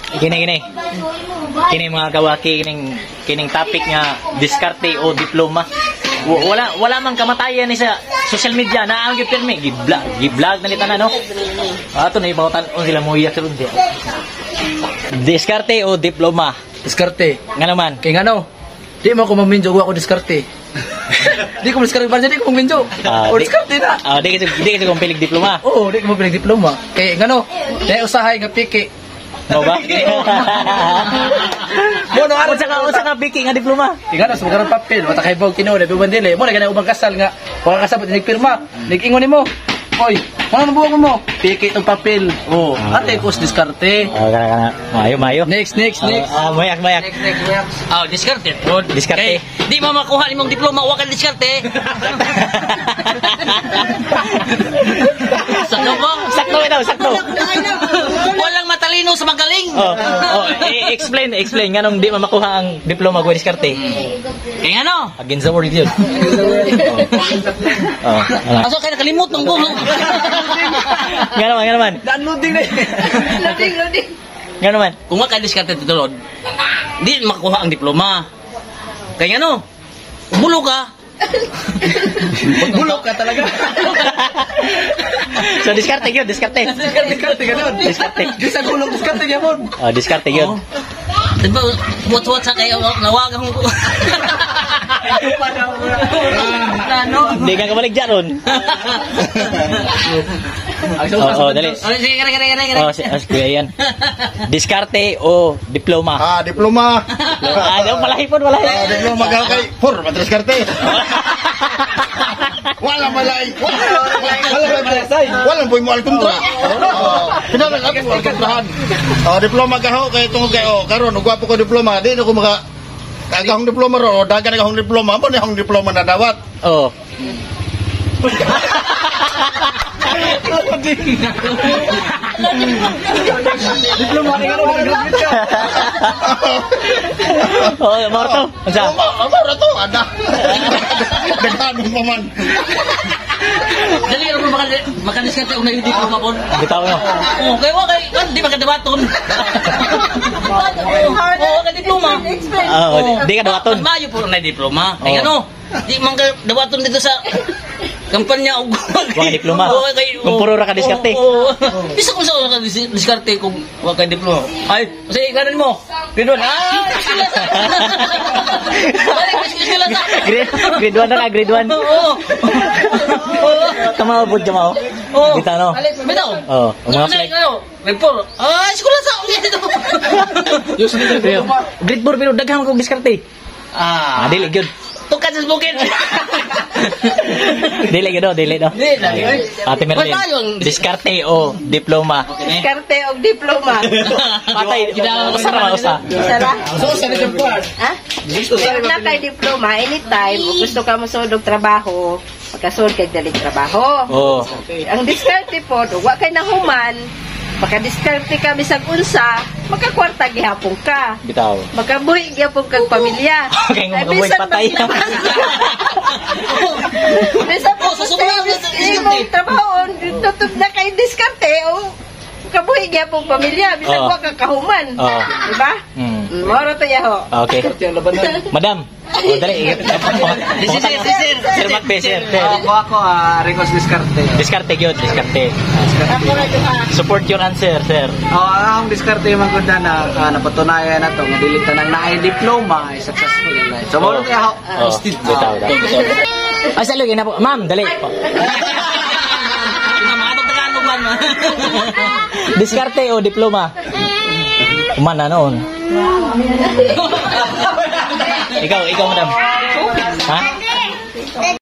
Kini mga kawaki kining topic nga diskarte o diploma. Wala man kamatayan ni sa social media na ang gipirmi gi-vlog na nita na no. Ato na ibawtan on sila mo iya karon dia. Diskarte o diploma? Diskarte. Nga naman. Kay ngano? Di mo ko maminjo ako diskarte. Di ko diskarte ba jadi ko maminjo. O diskarte na. Di kasi kung pilig diploma. Oo, di ko mapilig diploma. Kay ngano? Dai usahay nga piki. Mo ba? Mono ano Unsa ka piki nga diploma? Tingala sa mga papel, mata kay bawg kino, labi bandile. Mo na ganay ubang kasal nga. Wala kasabot nagpirma. Nag-ingon nimo. Oy, wala buwag mo. Piki itong papel. Oh, ate ko diskarte. Kana. Mayo. Next. Mayak. Next. Diskarte po. Diskarte. Di mo makuha nimong diploma, wa ka diskarte. Sakto. Walang matalino sa magaling. Explain nganong di makuha ang diploma ko diskarte. Kaya ano? Against the world yun. Aso kay nakalimot ng bulo. Nga naman. Downloading na. Loading. Nga naman. Kung wa ka diskarte tutulod, di makuha ang diploma. Kaya ano? Bulo ka. Bulok ka talaga. So diskarte yun. Diskarte ganun. Diskarte. Di sa gulong diskarte gyapon. Diskarte yun. Diba, what sa kayo, nawagan mo ko. Hindi ka kabalik dyan ron. Dali. Sige. Kuya yan. Diskarte o diploma? Diploma. Malahi. Diploma ka kay Por, diskarte. Wala malay. Wala boy mo alkontra. Pinala ako mo alkontrahan. Diploma ka ho kay tungod kay karon ugwapo ko diploma, di ko maka agahong diploma ro, dagan agahong diploma, mo ni hong diploma na dawat. Diploma ni ngano graduate ka. Morto. Unsa? Amara to ada. Daghan mo man. Dali ro makadiskarte og nagdi diploma po. Bitaw no. Kay wa kay di magkadawaton. Ka diploma. Di ka dawaton. Mayo po na diploma. Kay ano? Di man ka dawaton dito sa kampanya og wa diploma. Kung puro ra ka diskarte. Bisa ko sa ka diskarte kung wa ka diploma. Ay, kasi kanan mo. Grade 1. Grade 1 na ka, grade 1. Kamao po jamao. Bitaw no. Bitaw. Mga flight. Report. Eskwela sa dito. Grade 4 pero daghan ko diskarte. Dili gyud. Tukat sa bukid. Dili no. Ate Merlin. Diskarte o diploma? Diskarte o diploma. Patay. Usa. So sa ni part. Ha? Meron na kay diploma anytime kung gusto ka mo sudog trabaho, magkasud kay dali trabaho. Ang diskarte po, wa kay nahuman, makadiskarte ka bisag unsa, makakwarta gihapon ka. Bitaw. Makabuhi gyapon kag pamilya. Okay, mabuhi patay. Bisa po sa imong trabaho, tutug na kay diskarte o kabuhi gyapon pamilya, bisag wa ka kahuman. Diba? Moro to yaho. Okay. Madam. Dali. Sir Macbe, sir. Ako request diskarte. Diskarte gyud, diskarte. Support your answer, sir. Ang diskarte man gud na napatunayan na to nga dili tanang naay diploma ay successful in life. So mo to yaho. Bitaw. Ay salugi na po. Ma'am, dali. Diskarte o diploma? Kumana noon. Ikaw madam. Ha?